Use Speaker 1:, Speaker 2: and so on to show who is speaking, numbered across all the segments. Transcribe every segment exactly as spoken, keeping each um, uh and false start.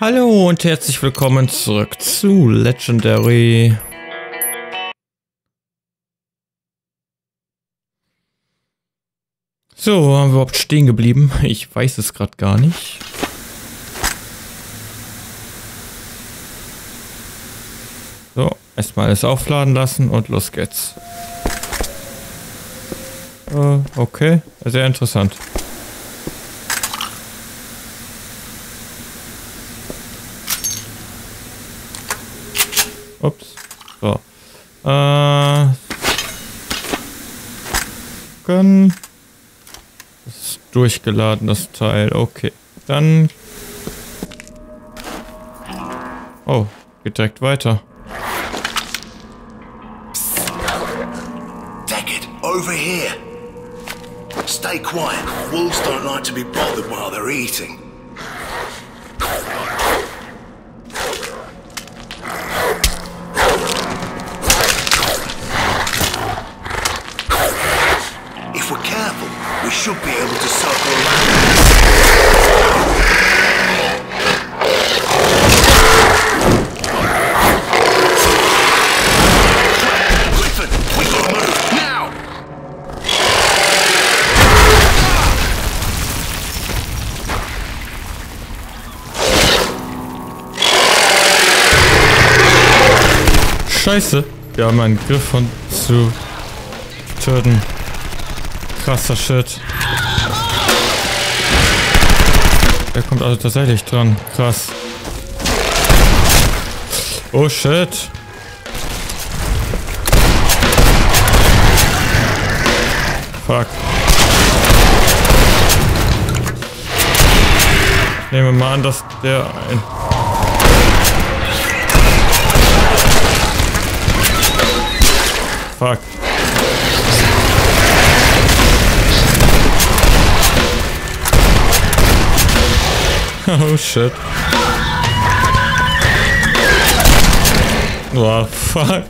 Speaker 1: Hallo und herzlich willkommen zurück zu Legendary. So, waren wir überhaupt stehen geblieben? Ich weiß es gerade gar nicht. So, erstmal alles aufladen lassen und los geht's. Äh, okay, sehr interessant. Ups. So. Äh. Können. Das ist durchgeladen, das Teil. Okay. Dann. Oh, geht direkt weiter.
Speaker 2: Daggett, over here. Stay quiet. Wolves don't like to be bothered while they're eating. If we're careful, we should be able to circle around. Griffin, we gotta move now!
Speaker 1: Scheiße. Wir haben einen Griff von zu töten. Krasser Shit. Der kommt also tatsächlich dran. Krass. Oh shit. Fuck. Ich nehme mal an, dass der ein... Fuck. Oh shit. Oh fuck.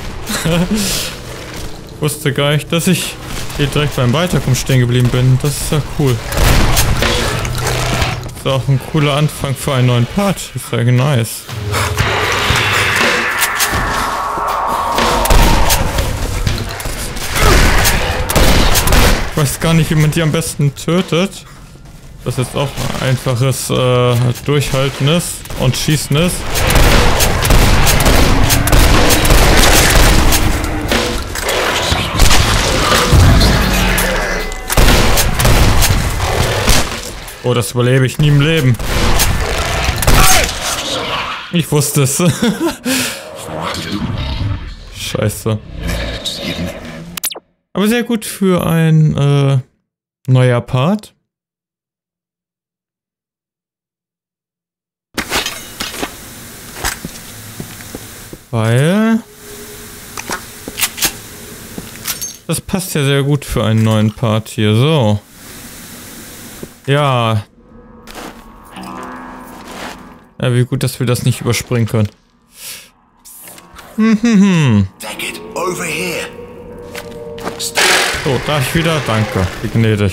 Speaker 1: Ich wusste gar nicht, dass ich hier direkt beim Weiterkommen stehen geblieben bin. Das ist ja cool. Das ist auch ein cooler Anfang für einen neuen Part. Das ist ja nice. Ich weiß gar nicht, wie man die am besten tötet. Das jetzt auch ein einfaches äh, Durchhalten ist und Schießen ist. Oh, das überlebe ich nie im Leben. Ich wusste es. Scheiße. Aber sehr gut für ein äh, neuer Part. Weil das passt ja sehr gut für einen neuen Part hier. So. Ja. Ja, wie gut, dass wir das nicht überspringen können. Hm, hm, hm.
Speaker 2: Daggett, over here.
Speaker 1: So, darf ich wieder? Danke. Wie gnädig.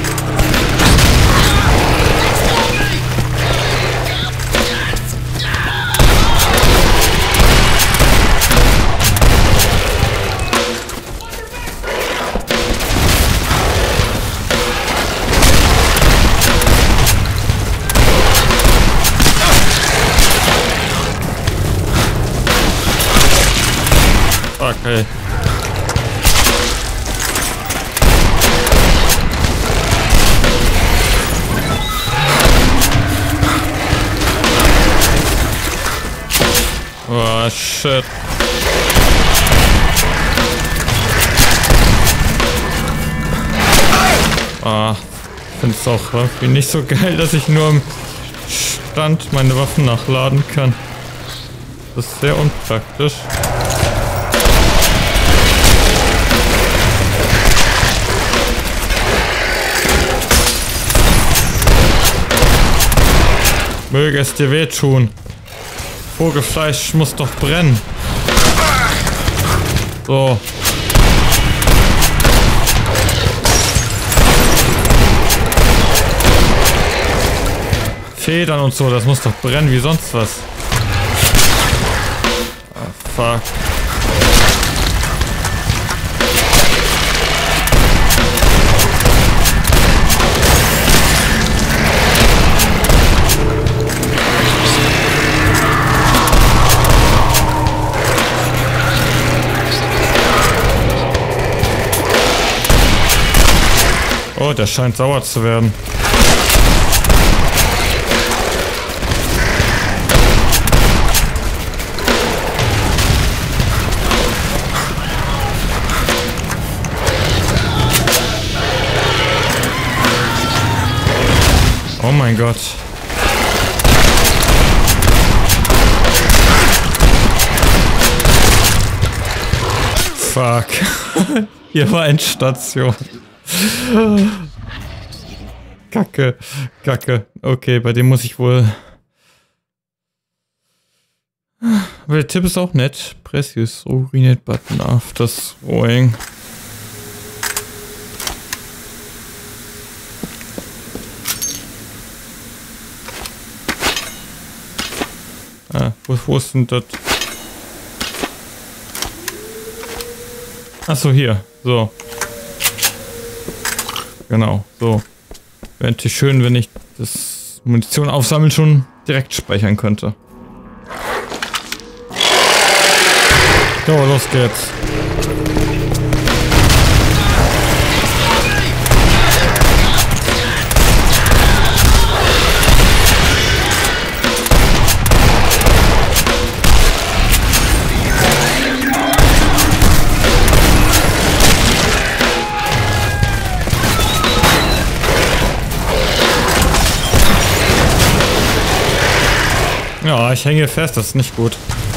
Speaker 1: Okay. Oh, shit. Ah, ich finde es auch irgendwie nicht so geil, dass ich nur im Stand meine Waffen nachladen kann. Das ist sehr unpraktisch. Möge es dir wehtun. Vogelfleisch muss doch brennen. So. Federn und so, das muss doch brennen wie sonst was. Ah, fuck. Oh, der scheint sauer zu werden. Oh mein Gott. Fuck. Hier war Endstation. Kacke, Kacke. Okay, bei dem muss ich wohl... Aber der Tipp ist auch nett. Press use urinate button after throwing. Ah, wo, wo ist denn das? Achso, hier. So. Genau, so. Wäre natürlich schön, wenn ich das Munition aufsammeln schon direkt speichern könnte. So, los geht's. Ja, ich hänge fest, das ist nicht gut.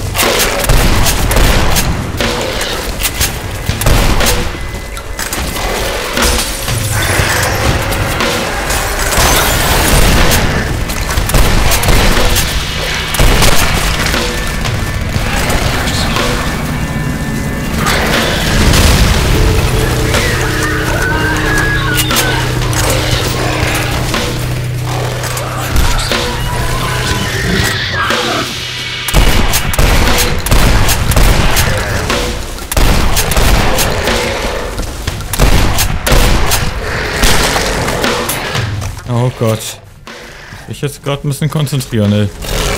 Speaker 1: Oh Gott. Ich jetzt gerade ein bisschen konzentrieren, ey.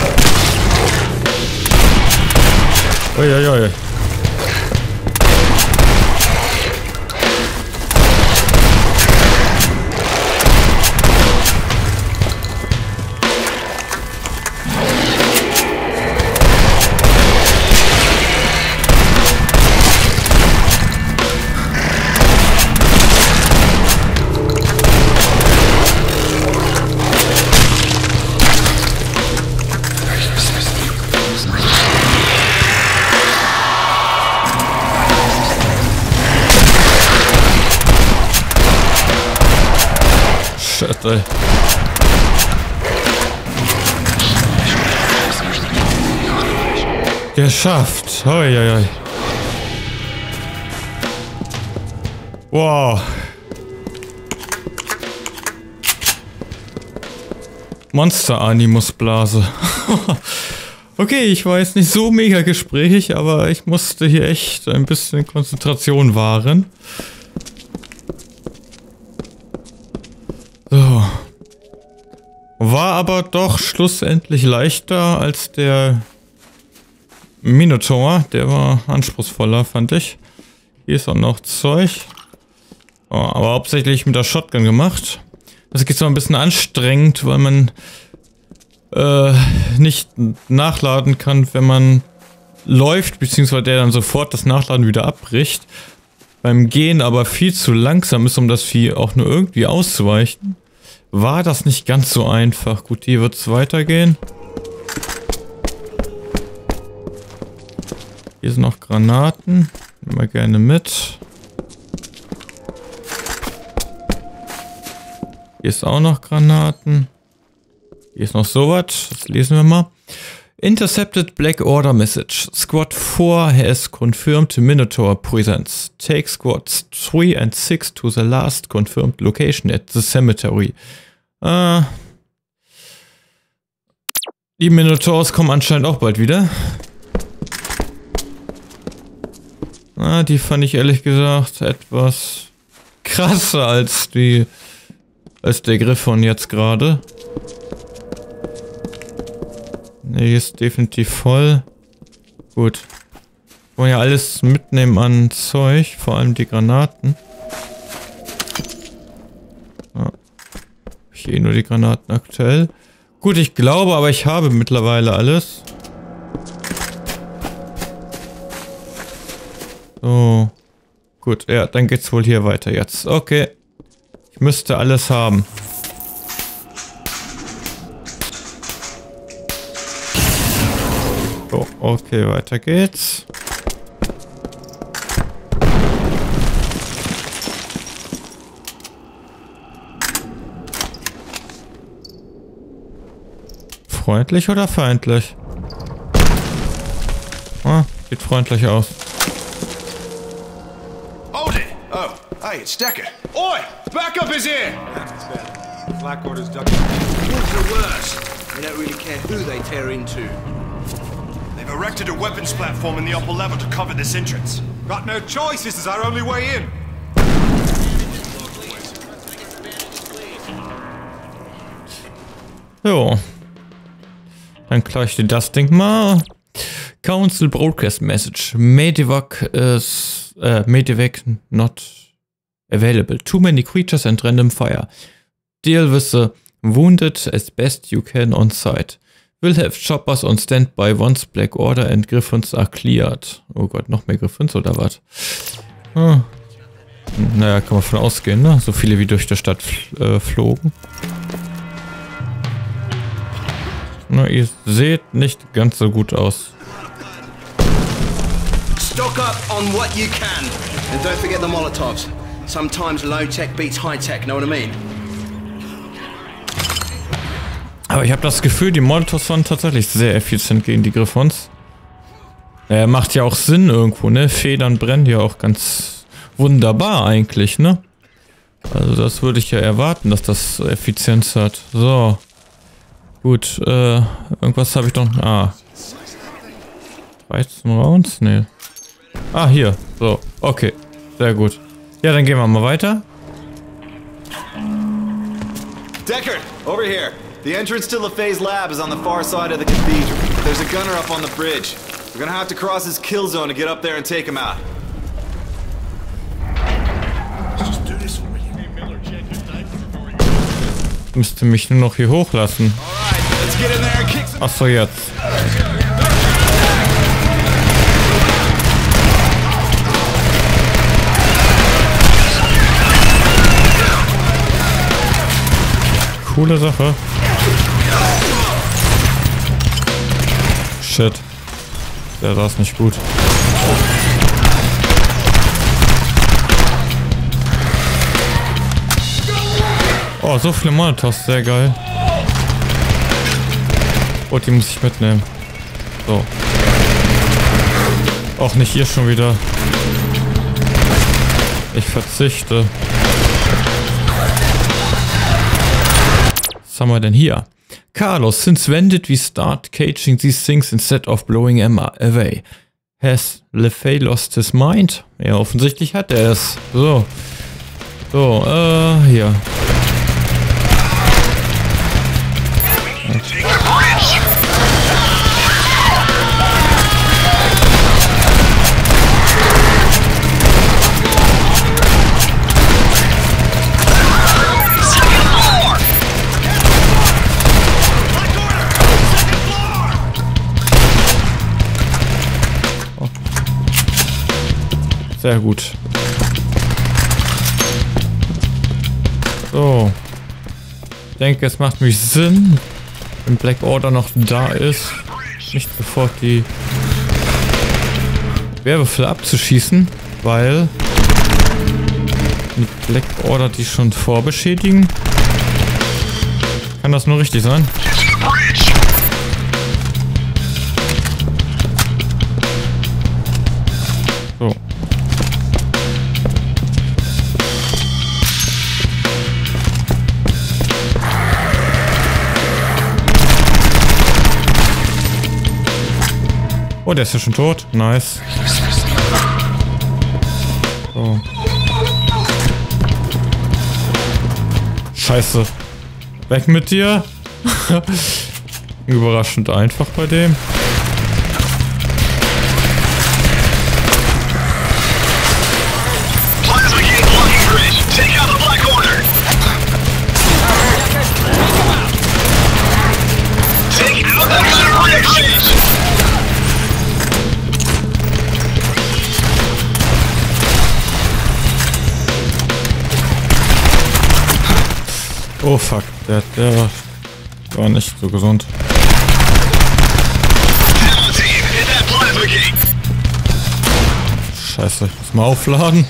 Speaker 1: Uiuiui. Shit, ey. Geschafft. Hoi, hoi, hoi. Wow. Monster-Animus-Blase. Okay, ich war jetzt nicht so mega gesprächig, aber ich musste hier echt ein bisschen Konzentration wahren. So. War aber doch schlussendlich leichter als der Minotaur. Der war anspruchsvoller, fand ich. Hier ist auch noch Zeug. Oh, aber hauptsächlich mit der Shotgun gemacht. Das geht zwar ein bisschen anstrengend, weil man äh, nicht nachladen kann, wenn man läuft, beziehungsweise der dann sofort das Nachladen wieder abbricht. Beim Gehen aber viel zu langsam ist, um das Vieh auch nur irgendwie auszuweichen. War das nicht ganz so einfach. Gut, hier wird es weitergehen. Hier sind noch Granaten. Nehmen wir gerne mit. Hier ist auch noch Granaten. Hier ist noch sowas. Das lesen wir mal. Intercepted Black Order Message. Squad four has confirmed Minotaur presence. Take squads three and six to the last confirmed location at the cemetery. Äh, Die Minotaurs kommen anscheinend auch bald wieder. Ah, die fand ich ehrlich gesagt etwas krasser als die als der Griffon jetzt gerade. Ne, hier ist definitiv voll. Gut. Wollen ja alles mitnehmen an Zeug, vor allem die Granaten. Ja. Ich eh nur die Granaten aktuell. Gut, ich glaube, aber ich habe mittlerweile alles. So. Gut, ja, dann geht's wohl hier weiter jetzt. Okay. Ich müsste alles haben. So, okay, weiter geht's. Freundlich oder feindlich? Ah, sieht freundlich aus.
Speaker 2: Hold it! Oh, hey, it's Decker. Oi! Backup is here!
Speaker 3: It's bad. Blackwater's ducking.
Speaker 2: Wolves are worse. They don't really care who they tear into.
Speaker 4: They've erected a weapons platform in the upper level to cover this entrance.
Speaker 3: Got no choice, this is our only way in.
Speaker 1: Jo. Dann klar ich dir das Ding mal. Council Broadcast Message. Medivac is uh, Medivac not available. Too many creatures and random fire. Deal with the wounded as best you can on site. Will have choppers on standby once Black Order and Griffons are cleared. Oh Gott, noch mehr Griffons oder was? Ah. Naja, kann man von ausgehen, ne? So viele wie durch die Stadt äh, flogen. Na, ihr seht nicht ganz so gut aus.
Speaker 2: Stock up on what you can. And don't forget the Molotovs. Sometimes low-tech beats high-tech, know what I mean?
Speaker 1: Aber ich habe das Gefühl, die Molotovs waren tatsächlich sehr effizient gegen die Griffons. Er macht ja auch Sinn irgendwo, ne? Federn brennen ja auch ganz wunderbar eigentlich, ne? Also das würde ich ja erwarten, dass das Effizienz hat. So. Gut, äh, irgendwas habe ich noch... Ah. dreizehn Rounds? Nee. Ah, hier. So, okay. Sehr gut. Ja, dann gehen wir mal weiter.
Speaker 5: Deckard, over here. The entrance to LaFay's lab is on the far side of the cathedral. There's a gunner up on the bridge. We're gonna have to cross his kill zone to get up there and take him out.
Speaker 2: Let's just do this already.
Speaker 1: Müsste mich nur noch hier hochlassen.
Speaker 5: Alright, let's get in there and kick some...
Speaker 1: Achso, jetzt. Coole Sache. Shit. Der saß nicht gut. Oh, so viele Molotovs, sehr geil. Oh, die muss ich mitnehmen. So. Auch nicht hier schon wieder. Ich verzichte. Was haben wir denn hier? Carlos, since when did we start caging these things instead of blowing them away? Has LeFay lost his mind? Ja, offensichtlich hat er es. So. So, äh, hier. Sehr gut. So. Ich denke, es macht mich Sinn, wenn Black Order noch da ist, nicht sofort die Wehrwürfel abzuschießen, weil mit Black Order die schon vorbeschädigen. Kann das nur richtig sein? So. Oh, der ist ja schon tot. Nice. Oh. Scheiße. Weg mit dir. Überraschend einfach bei dem. Oh fuck, der, der war nicht so gesund. Scheiße, ich muss mal aufladen.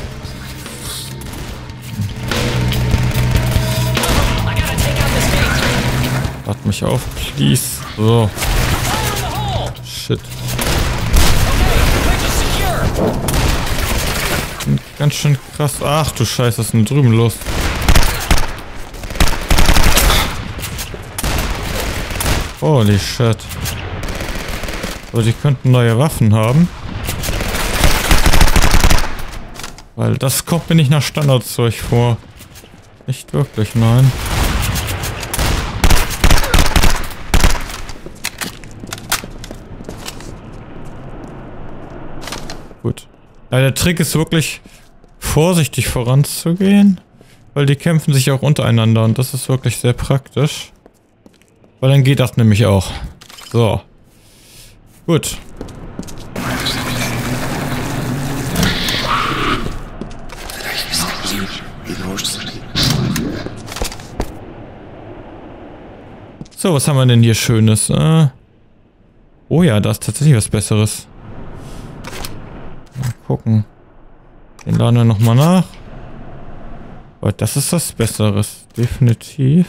Speaker 1: Wart mich auf, please. So. Shit. Ganz schön krass. Ach du Scheiße, was ist denn drüben los? Holy shit. Aber die könnten neue Waffen haben. Weil das kommt mir nicht nach Standardzeug vor. Nicht wirklich, nein. Gut. Ja, der Trick ist wirklich vorsichtig voranzugehen. Weil die kämpfen sich auch untereinander und das ist wirklich sehr praktisch. Weil dann geht das nämlich auch. So. Gut. So, was haben wir denn hier Schönes? Äh oh ja, da ist tatsächlich was Besseres. Mal gucken. Den laden wir nochmal nach. Aber das ist was Besseres. Definitiv.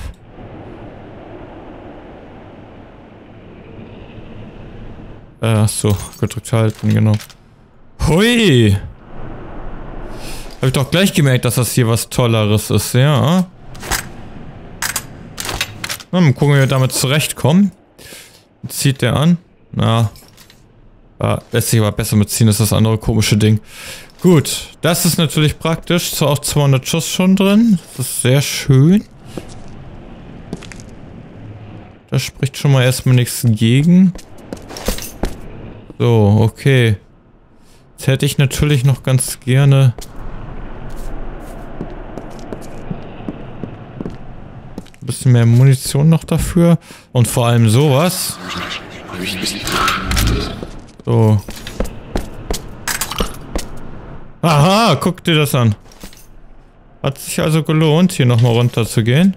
Speaker 1: Äh, so, gedrückt halten, genau. Hui! Hab ich doch gleich gemerkt, dass das hier was Tolleres ist, ja. Na, mal gucken, wie wir damit zurechtkommen. Zieht der an? Na. Ja, lässt sich aber besser mitziehen, das ist das andere komische Ding. Gut, das ist natürlich praktisch. Zwar auch zweihundert Schuss schon drin. Das ist sehr schön. Da spricht schon mal erstmal nichts gegen. So, okay. Jetzt hätte ich natürlich noch ganz gerne ein bisschen mehr Munition noch dafür. Und vor allem sowas. So. Aha, guck dir das an. Hat sich also gelohnt, hier nochmal runter zu gehen.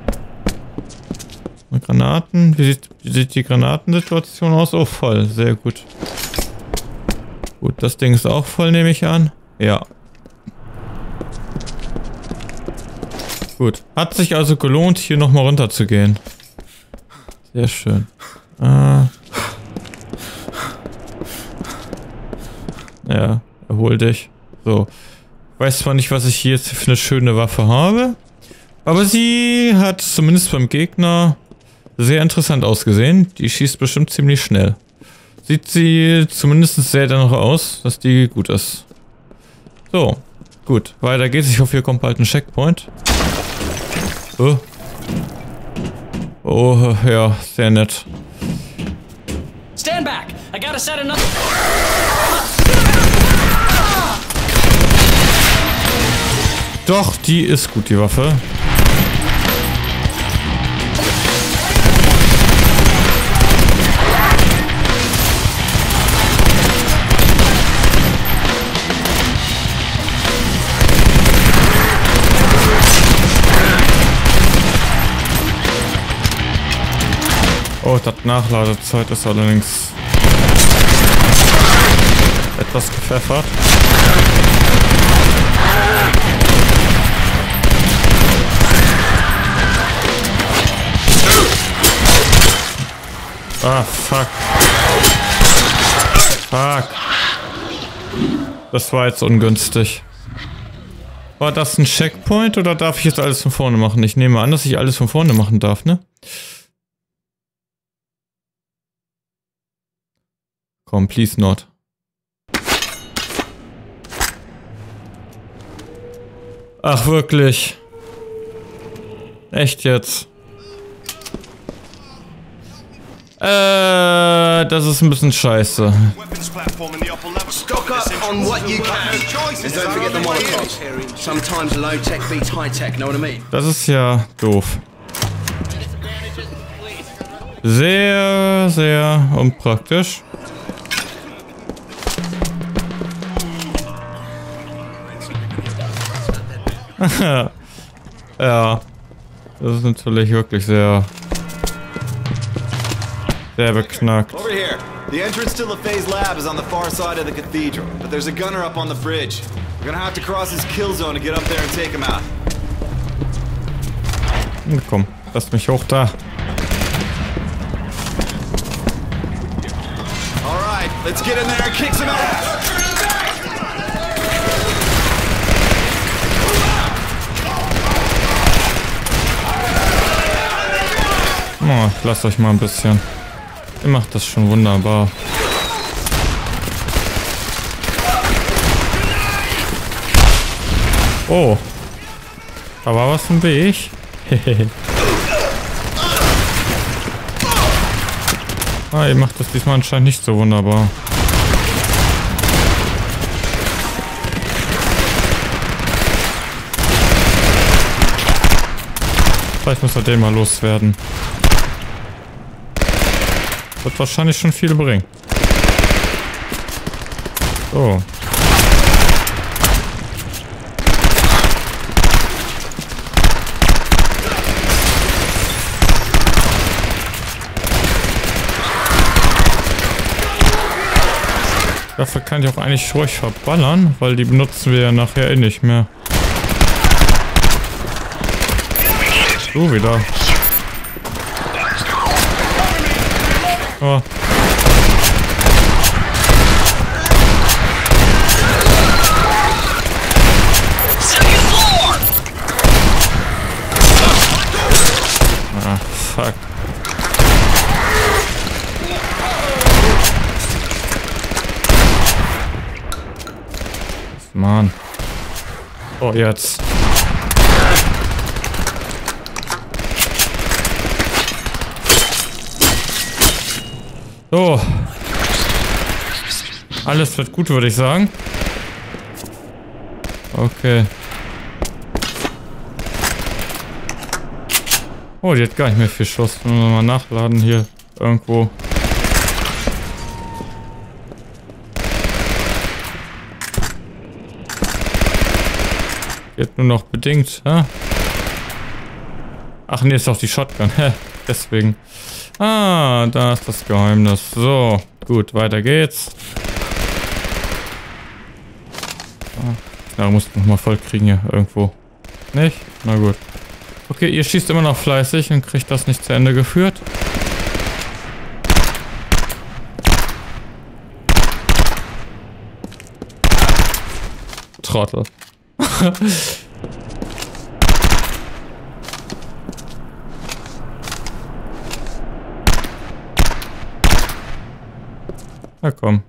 Speaker 1: Granaten. Wie sieht, wie sieht die Granatensituation aus? Oh, voll. Sehr gut. Gut, das Ding ist auch voll, nehme ich an. Ja. Gut. Hat sich also gelohnt, hier nochmal runter zu gehen. Sehr schön. Äh. Ja, erhol dich. So. Ich weiß zwar nicht, was ich hier jetzt für eine schöne Waffe habe. Aber sie hat zumindest beim Gegner sehr interessant ausgesehen. Die schießt bestimmt ziemlich schnell. Sieht sie zumindest sehr danach aus, dass die gut ist. So, gut. Weiter geht's. Ich hoffe, hier kommt bald ein Checkpoint. Oh. Oh, ja, sehr nett.
Speaker 6: Stand back. I gotta set another.
Speaker 1: Doch, die ist gut, die Waffe. Oh, das Nachladezeit ist allerdings etwas gepfeffert. Ah, fuck. Fuck. Das war jetzt ungünstig. War das ein Checkpoint oder darf ich jetzt alles von vorne machen? Ich nehme an, dass ich alles von vorne machen darf, ne? Komm, please not. Ach, wirklich. Echt jetzt? Äh, das ist ein bisschen scheiße.
Speaker 4: Weapons platform in the upper level to
Speaker 7: Stock
Speaker 4: cover
Speaker 7: up
Speaker 4: this
Speaker 7: on
Speaker 4: entrance.
Speaker 7: what you can. And don't forget the Molotovs. Sometimes low tech beats high tech, know what I mean?
Speaker 1: Das ist ja doof. Sehr, sehr unpraktisch. Ja. Das ist natürlich wirklich sehr... sehr beknackt.
Speaker 5: Over here. The entrance to LaFay's lab is on the far side of the cathedral, but there's a gunner up on the bridge. We're gonna have to cross his kill zone to get up there and take him out.
Speaker 1: Na komm, lass mich hoch da.
Speaker 5: Alright, let's get in there and kick some ass!
Speaker 1: Oh, ich lasse euch mal ein bisschen. Ihr macht das schon wunderbar. Oh. Da war was im Weg. Ah, ihr macht das diesmal anscheinend nicht so wunderbar. Vielleicht muss er den mal loswerden. Wird wahrscheinlich schon viel bringen. So. Dafür kann ich auch eigentlich ruhig verballern, weil die benutzen wir ja nachher eh nicht mehr. So wieder. Oh. Ah, fuck. Mann. Oh, jetzt. So. Alles wird gut, würde ich sagen. Okay. Oh, die hat gar nicht mehr viel Schuss. Müssen wir mal nachladen hier irgendwo. Geht nur noch bedingt, hä? Ach nee, ist doch die Shotgun. Hä? Deswegen. Ah, da ist das Geheimnis. So, gut, weiter geht's. Ja, muss noch mal voll kriegen hier irgendwo. Nicht? Na gut. Okay, ihr schießt immer noch fleißig und kriegt das nicht zu Ende geführt. Trottel. Na komm.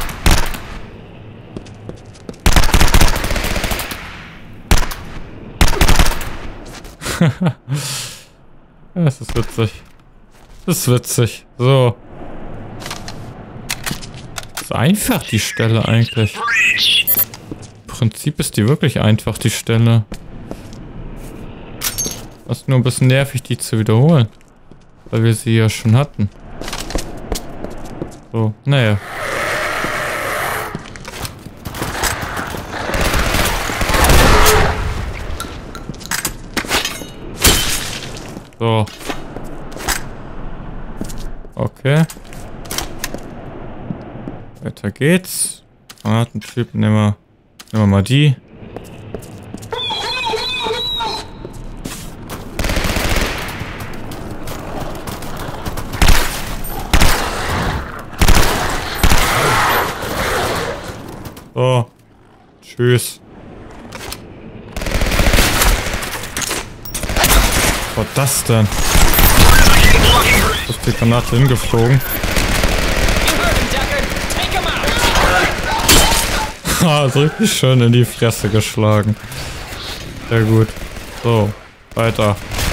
Speaker 1: Das ist witzig. Das ist witzig. So. Das ist einfach die Stelle eigentlich. Im Prinzip ist die wirklich einfach, die Stelle. Das ist nur ein bisschen nervig, die zu wiederholen. Weil wir sie ja schon hatten. So, naja. So. Okay. Weiter geht's. Granatentyp, nehmen wir, nehmen wir mal die. So. Tschüss. Was war das denn? Ist die Granate hingeflogen?
Speaker 6: You heard him, Deckard.
Speaker 1: so richtig schön in die Fresse geschlagen. Sehr gut. So, weiter.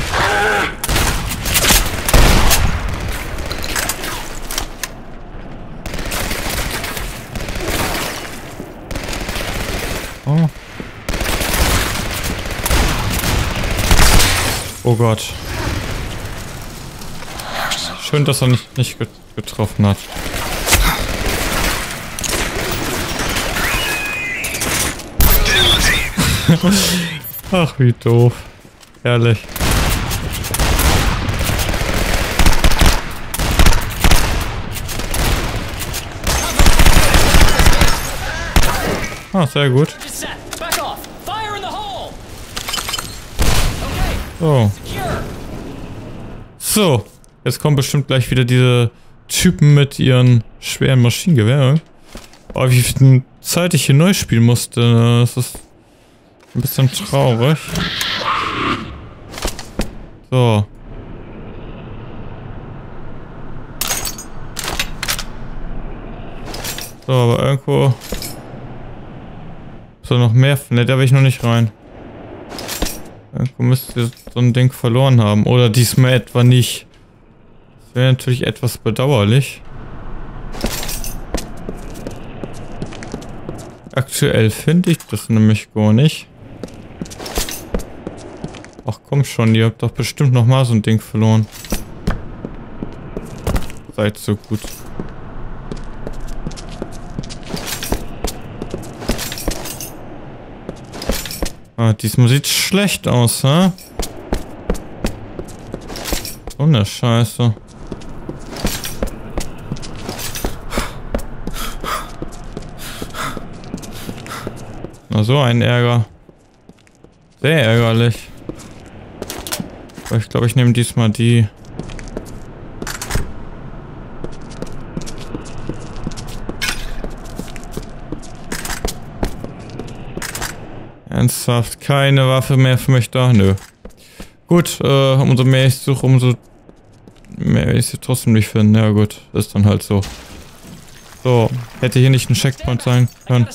Speaker 1: Oh. Oh Gott. Schön, dass er nicht, nicht getroffen hat. Ach, wie doof. Herrlich. Ah, sehr gut. So. So. Jetzt kommen bestimmt gleich wieder diese Typen mit ihren schweren Maschinengewehren. Oh, wie viel Zeit ich hier neu spielen musste. Das ist ein bisschen traurig. So. So, aber irgendwo... So, noch mehr. Ne, da will ich noch nicht rein. Irgendwo müsst ihr so ein Ding verloren haben. Oder diesmal etwa nicht. Das wäre natürlich etwas bedauerlich. Aktuell finde ich das nämlich gar nicht. Ach komm schon, ihr habt doch bestimmt noch mal so ein Ding verloren. Seid so gut. Ah, diesmal sieht schlecht aus, hä? So eine Scheiße. Na, so ein Ärger. Sehr ärgerlich. Aber ich glaube, ich nehme diesmal die. Ernsthaft, keine Waffe mehr für mich da? Nö. Gut, äh, umso mehr ich suche, umso mehr ich sie trotzdem nicht finde. Ja gut, ist dann halt so. So, hätte hier nicht ein Checkpoint sein können.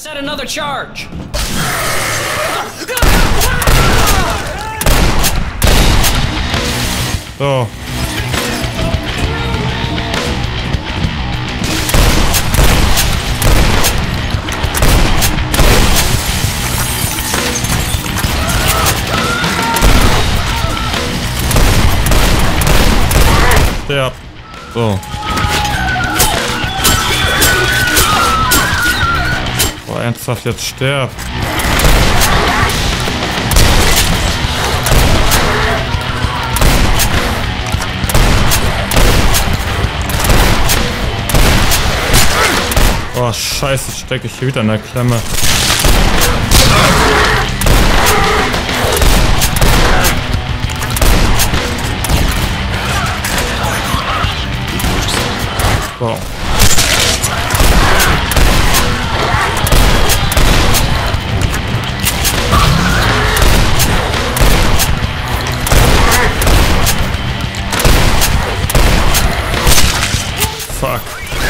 Speaker 1: So. Ja. So. Boah, ernsthaft, jetzt sterb. Oh, scheiße, stecke ich hier wieder in der Klemme. Wow. Fuck.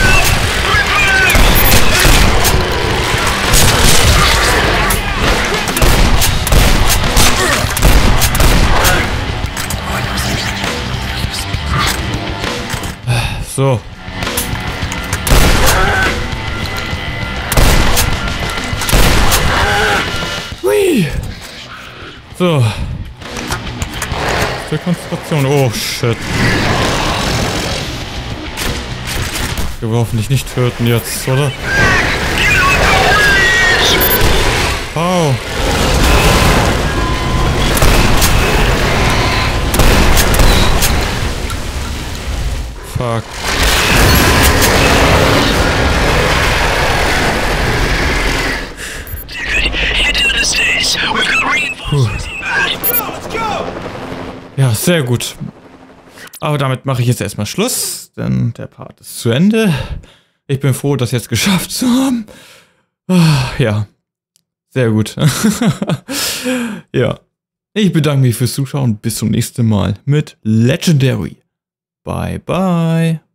Speaker 1: So. Hui. So. Die Konzentration. Oh shit. Wir hoffentlich nicht töten jetzt, oder? Au. Fuck. Puh. Ja, sehr gut. Aber damit mache ich jetzt erstmal Schluss, denn der Part ist zu Ende. Ich bin froh, das jetzt geschafft zu haben. Ja, sehr gut. Ja, ich bedanke mich fürs Zuschauen. Bis zum nächsten Mal mit Legendary. Bye, bye.